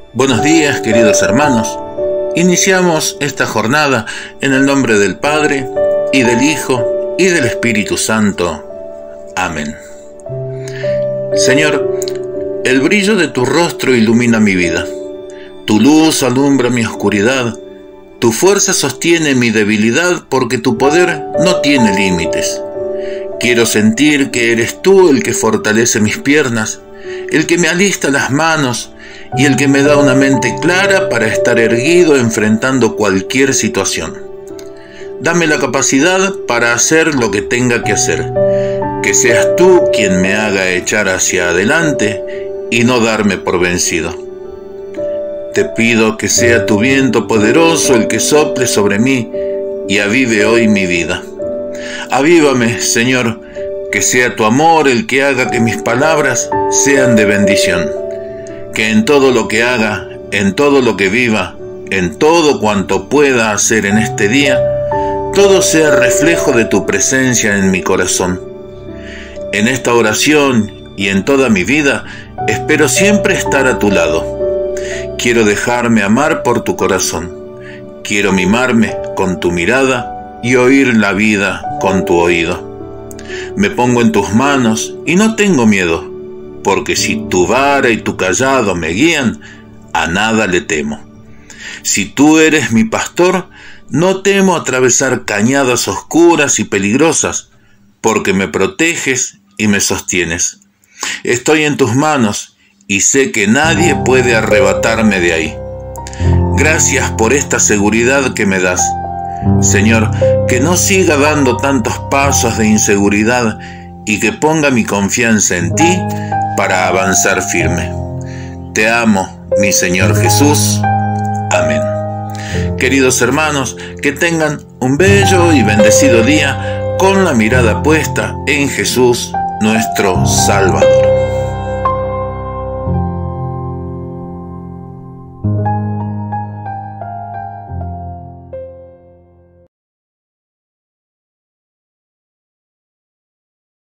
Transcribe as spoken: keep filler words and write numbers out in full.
Buenos días, queridos hermanos. Iniciamos esta jornada en el nombre del Padre, y del Hijo, y del Espíritu Santo. Amén. Señor, el brillo de tu rostro ilumina mi vida. Tu luz alumbra mi oscuridad. Tu fuerza sostiene mi debilidad, porque tu poder no tiene límites. Quiero sentir que eres tú el que fortalece mis piernas, el que me alista las manos y el que me da una mente clara para estar erguido enfrentando cualquier situación. Dame la capacidad para hacer lo que tenga que hacer, que seas tú quien me haga echar hacia adelante y no darme por vencido. Te pido que sea tu viento poderoso el que sople sobre mí y avive hoy mi vida. Avívame, Señor, que sea tu amor el que haga que mis palabras sean de bendición. Que en todo lo que haga, en todo lo que viva, en todo cuanto pueda hacer en este día, todo sea reflejo de tu presencia en mi corazón. En esta oración y en toda mi vida, espero siempre estar a tu lado. Quiero dejarme amar por tu corazón. Quiero mimarme con tu mirada y oír la vida con tu oído. Me pongo en tus manos y no tengo miedo, porque si tu vara y tu cayado me guían, a nada le temo. Si tú eres mi pastor, no temo atravesar cañadas oscuras y peligrosas, porque me proteges y me sostienes. Estoy en tus manos y sé que nadie puede arrebatarme de ahí. Gracias por esta seguridad que me das. Señor, que no siga dando tantos pasos de inseguridad y que ponga mi confianza en ti para avanzar firme. Te amo, mi Señor Jesús. Amén. Queridos hermanos, que tengan un bello y bendecido día con la mirada puesta en Jesús, nuestro Salvador.